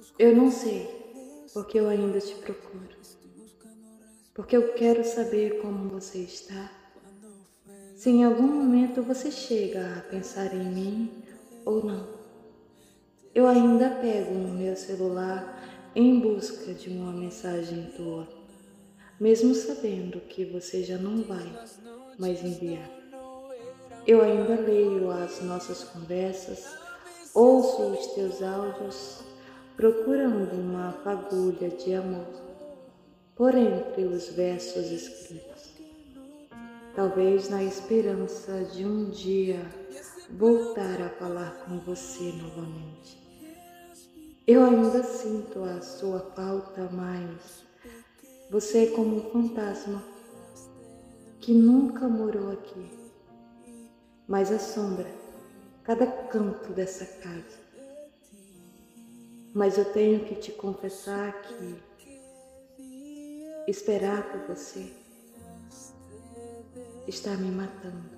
Eu não sei, porque eu ainda te procuro. Porque eu quero saber como você está. Se em algum momento você chega a pensar em mim ou não. Eu ainda pego o meu celular em busca de uma mensagem tua, mesmo sabendo que você já não vai mais enviar. Eu ainda leio as nossas conversas, ouço os teus áudios, procurando uma fagulha de amor por entre os versos escritos. Talvez na esperança de um dia voltar a falar com você novamente. Eu ainda sinto a sua falta, mas você é como um fantasma que nunca morou aqui, mas assombra cada canto dessa casa. Mas eu tenho que te confessar que esperar por você está me matando.